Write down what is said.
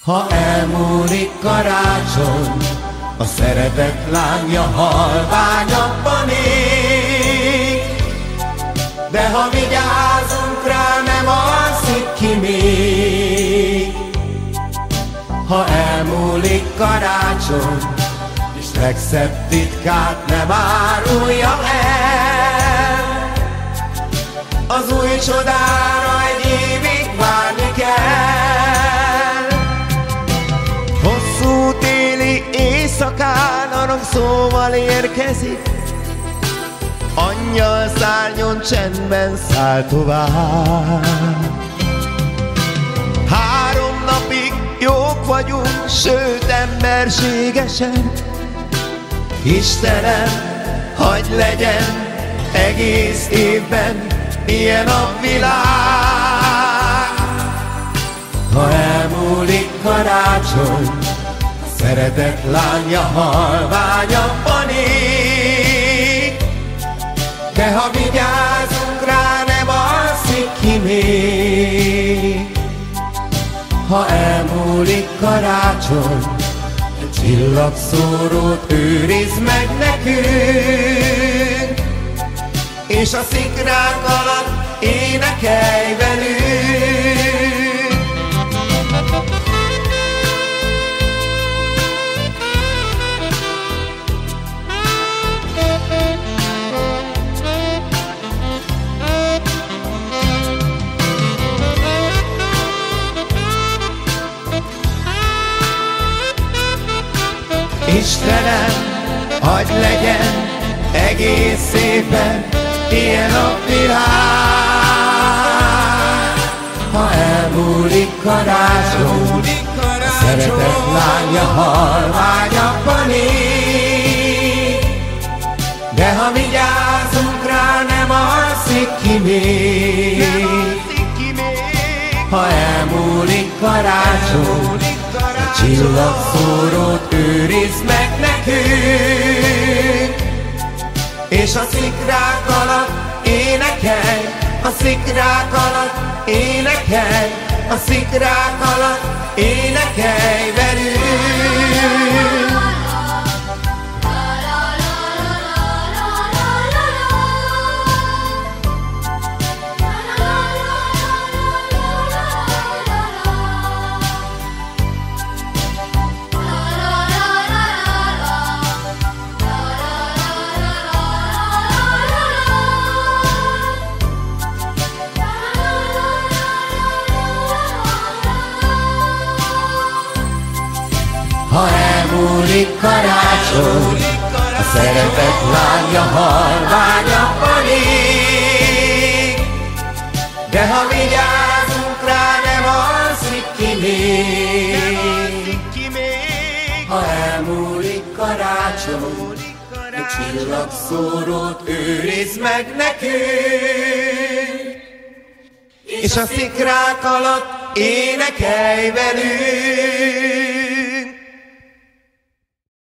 Ha elmúlik karácsony, a szeretet lángja halványabban ég. De ha vigyázunk rá, nem alszik ki még. Ha elmúlik karácsony, és legszebb titkát nem árulja el, az új csodára egy évig várni kell. Hosszú téli éjszakán aranyszóval érkezik, angyal szárnyon csendben száll tovább. 3 napig jók vagyunk, sőt emberségesen. Istenem, hadd legyen egész évben ilyen a világ. Ha elmúlik karácsony, a szeretet lángja halványabban ég. De ha vigyázunk rá, nem alszik ki még. Ha elmúlik karácsony, egy csillagszórót őrizd meg nekünk, és a szikrák alatt énekelj velünk. Istenem, hadd legyen egész évben ilyen a világ. Ha elmúlik karácsony, a szeretet lángja halványabban ég. De ha vigyázunk rá, nem alszik ki még. Ha elmúlik karácsony, a csillagszórót őrizd meg nekünk, és a szikrák alatt énekelj, a szikrák alatt énekelj, a szikrák alatt énekelj velünk. Ha elmúlik karácsony, a szeretet lángja halványabban ég. De ha vigyázunk rá, nem alszik ki még. Ha elmúlik karácsony, egy csillagszórót őrizd meg nekünk, és a szikrák alatt énekelj velünk.